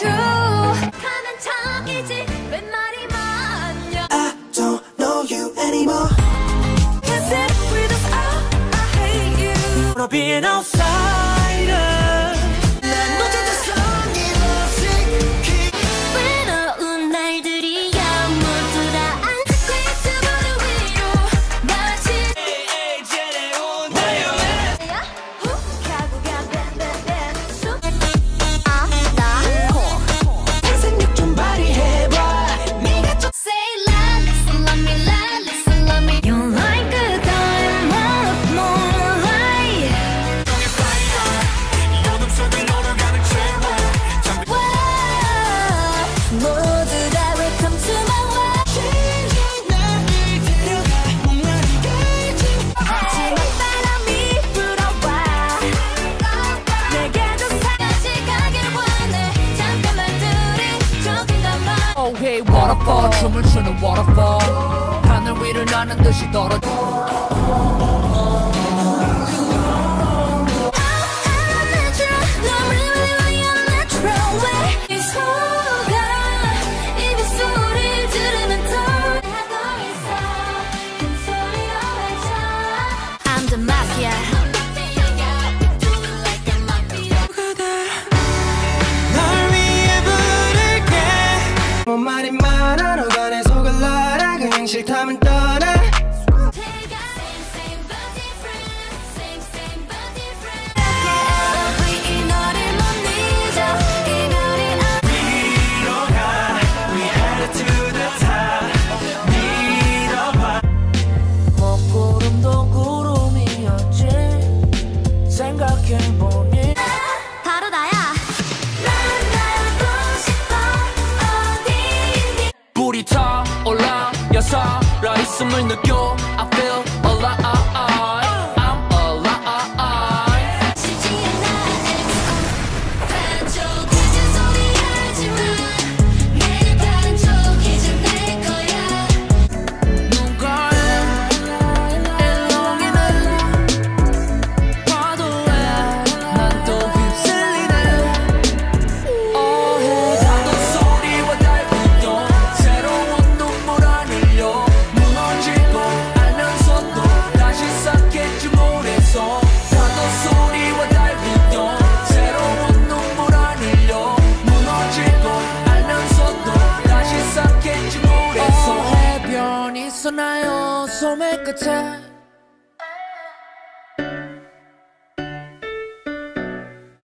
true. 가는 척이지 왜 말이 많냐. I don't know you anymore. Can't sit with us, I hate you. Wanna be an outsider. 난 너한테 성의 없이 외로운 날들이야 모두 다 앉고 있지 무릎 위로 마치 예전에 온 나요. 야 훅 하고 가 뱀뱀뱀 쑥 안다고 생생력 좀 발휘해봐. 네가 좀 Say la listen love me la listen love me. You're like a diamond of moonlight. 어둠 속에 너를 가득 채워. Wow, 모두 다 welcome to my world. 나를 데려가 멍하니 가지. 하지만 바람이 불어와 내게도 사까지 가길 원해. 잠깐만 둘이 조금 더 멀. Oh hey waterfall 춤을 추는 waterfall 하늘 위를 나는 듯이 떨어져 I'm the mafia. 널 위해 부를게. 뭔 말이 많아 너가 내 속을 놔라. 그냥 싫다면 떠나. 이 너를 못 잊어 이별이 위로가 We headed to the top. 믿어봐. 먹구름도 구름이었지 생각해보니 바로 나야. 난 나고 싶어 어디 불이 타올라 여살아 있음을 느껴 I feel alive I'm alive 쉽지 않아. 반쪽같은 소리 하지마. 내가 다른 쪽 이제 내 거야. 눈가에 일렁이네 파도에 난 또 휩쓸리네 파도 소리와 달빛도 새로운 눈물 안 흘려 무너질 걸 알면서도 다시 쌓겠지 모래서 파도 소리와 달빛도 새로운 눈물 안 흘려 무너질 걸 알면서도 다시 쌓겠지 모래서 해변이 있었나요 소매 끝에